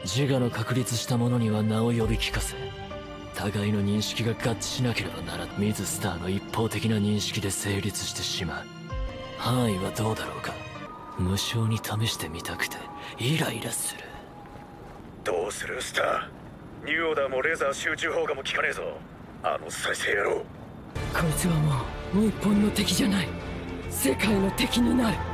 自我の確立した者には名を呼び聞かせ、互いの認識が合致しなければならない。ミズスターの一方的な認識で成立してしまう。範囲はどうだろうか。無償に試してみたくてイライラする。 どうするスター。ニューオーダーもレーザー集中砲火も効かねえぞ。あの再生野郎。 こいつはもう日本の敵じゃない、世界の敵になる。